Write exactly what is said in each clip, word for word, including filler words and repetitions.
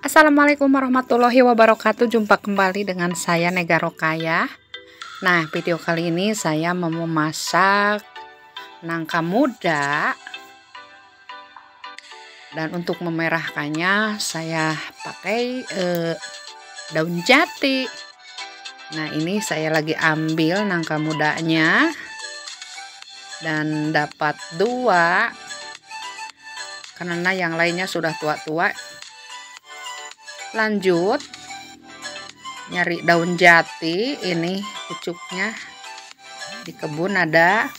Assalamualaikum warahmatullahi wabarakatuh. Jumpa kembali dengan saya Nega Rokaya. Nah, video kali ini saya mau memasak nangka muda. Dan untuk memerahkannya saya pakai eh, daun jati. Nah, ini saya lagi ambil nangka mudanya dan dapat dua karena yang lainnya sudah tua-tua. Lanjut nyari daun jati, ini pucuknya di kebun ada,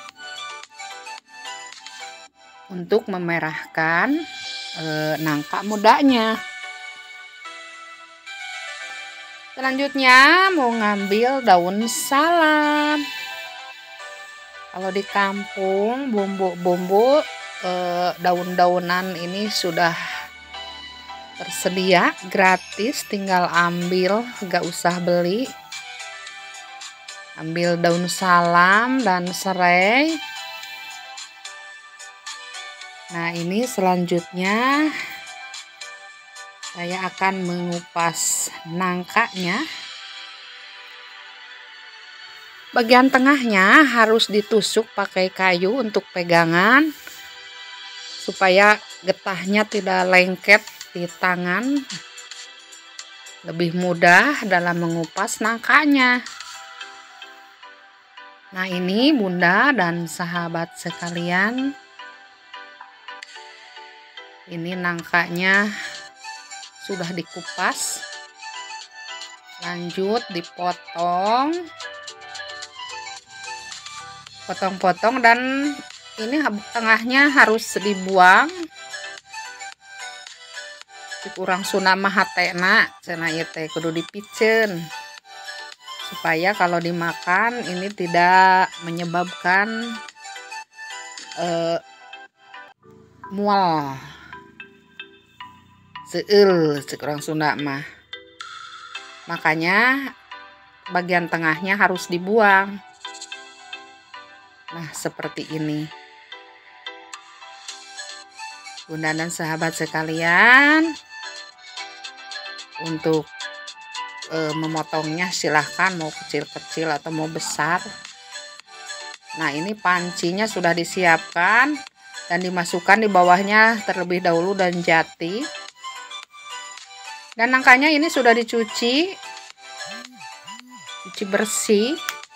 untuk memerahkan e, nangka mudanya. Selanjutnya mau ngambil daun salam. Kalau di kampung bumbu-bumbu e, daun-daunan ini sudah tersedia gratis, tinggal ambil, gak usah beli. Ambil daun salam dan serai. Nah, ini selanjutnya saya akan mengupas nangkanya. Bagian tengahnya harus ditusuk pakai kayu untuk pegangan supaya getahnya tidak lengket di tangan, lebih mudah dalam mengupas nangkanya. Nah, ini bunda dan sahabat sekalian, ini nangkanya sudah dikupas. Lanjut dipotong, potong-potong, dan ini tengahnya harus dibuang. Kurang sunama hatena cenah ieu teh kudu dipicen supaya kalau dimakan ini tidak menyebabkan uh, mual seueul kurang Sunda mah. Makanya bagian tengahnya harus dibuang. Nah, seperti ini. Bunda dan sahabat sekalian, untuk e, memotongnya silahkan mau kecil-kecil atau mau besar. Nah, ini pancinya sudah disiapkan dan dimasukkan di bawahnya terlebih dahulu daun jati. Dan nangkanya ini sudah dicuci, cuci bersih.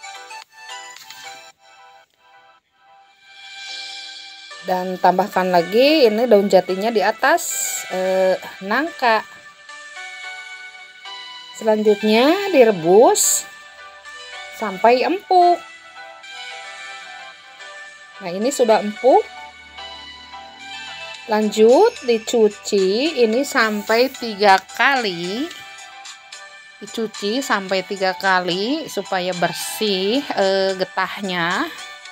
Dan tambahkan lagi ini daun jatinya di atas eh, nangka. Selanjutnya direbus sampai empuk. Nah, ini sudah empuk. Lanjut dicuci ini sampai tiga kali. Dicuci sampai tiga kali supaya bersih eh, getahnya.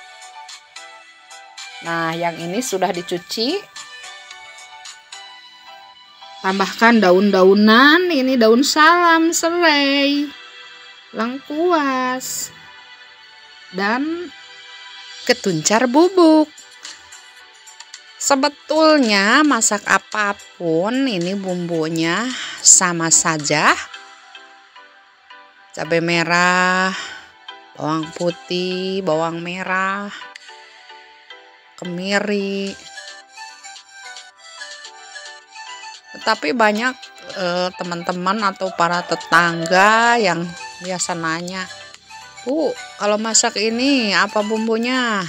Nah, yang ini sudah dicuci. Tambahkan daun-daunan, ini daun salam, serai, lengkuas, dan ketuncar bubuk. Sebetulnya masak apapun ini bumbunya sama saja. Cabai merah, bawang putih, bawang merah, kemiri. Tetapi banyak teman-teman eh, atau para tetangga yang biasa nanya, "Bu, kalau masak ini apa bumbunya?"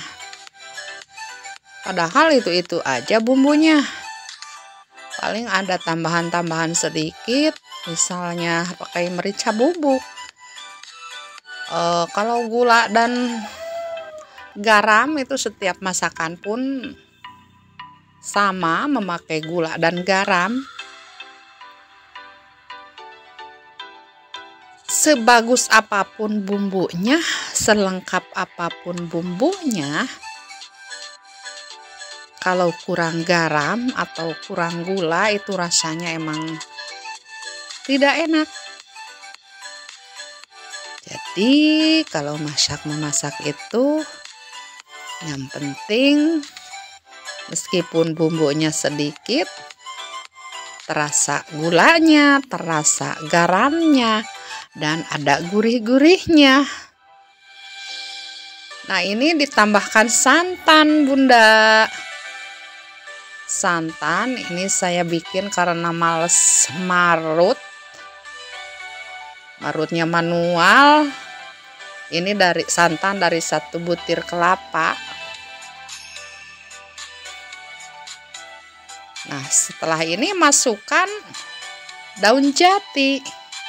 Padahal itu-itu aja bumbunya. Paling ada tambahan-tambahan sedikit, misalnya pakai merica bubuk. E, kalau gula dan garam itu setiap masakan pun sama, memakai gula dan garam. Sebagus apapun bumbunya, selengkap apapun bumbunya, kalau kurang garam atau kurang gula itu rasanya emang tidak enak. Jadi kalau masak memasak itu yang penting meskipun bumbunya sedikit, terasa gulanya, terasa garamnya, dan ada gurih-gurihnya. Nah, ini ditambahkan santan, Bunda. Santan ini saya bikin karena males marut. Marutnya manual. Ini dari santan dari satu butir kelapa. Nah, setelah ini masukkan daun jati.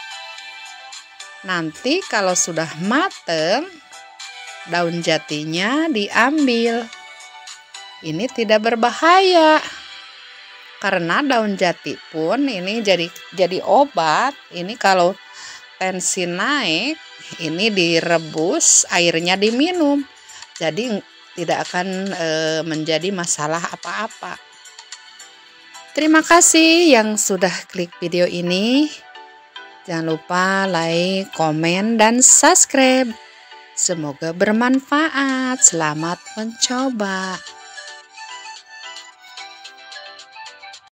Nanti kalau sudah mateng, daun jatinya diambil. Ini tidak berbahaya. Karena daun jati pun ini jadi jadi obat. Ini kalau tensi naik, ini direbus, airnya diminum. Jadi tidak akan e, menjadi masalah apa-apa. Terima kasih yang sudah klik video ini. Jangan lupa like, komen, dan subscribe. Semoga bermanfaat. Selamat mencoba.